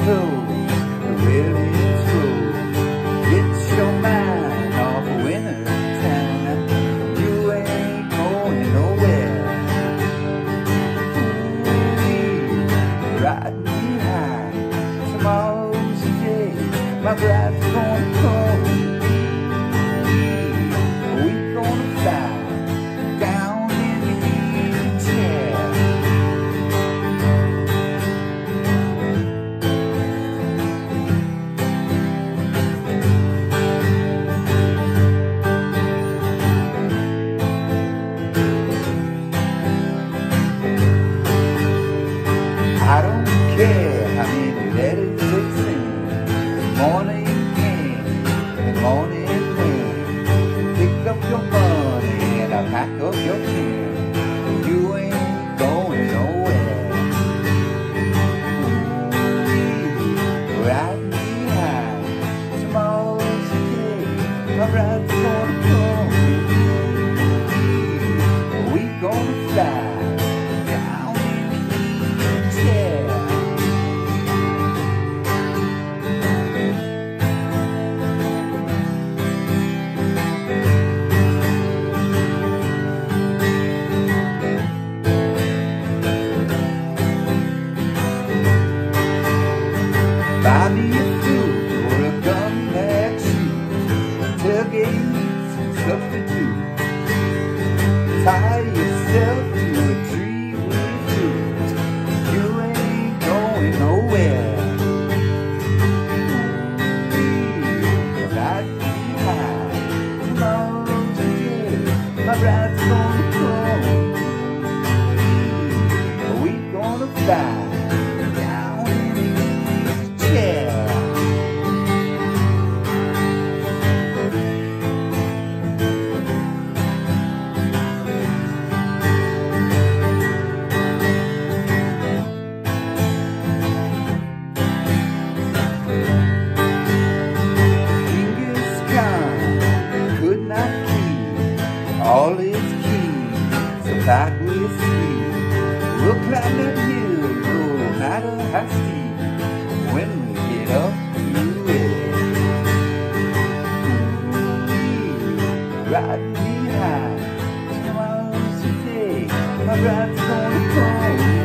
clothes, the Willie's Road. Get your mind off of winter time. You ain't going nowhere. Ooh, ride me high. Tomorrow's the day my bride's gonna come. We gonna fly down in the easy chair. I don't care how many letters they send. Morning again, and morning when. Pick up your money and I'll pack up your tin. You ain't going nowhere. Ooh, ride me high. Tomorrow's the day my bride's gonna come. We gonna fly down in the easy chair. Buy me a food or a gun that shoots, tailgates and substitute. Tie yourself to a tree with fruit. You ain't going nowhere. Ooh, ride me high. Tomorrow's the day my bride's gonna come. We gonna fly down in the easy chair. Genghis Khan could not keep all his keys supplied with speed. We'll climb that hill no matter how steep when we get up to it. Ooh, ride me high. Tomorrow's the day my bride's gonna come.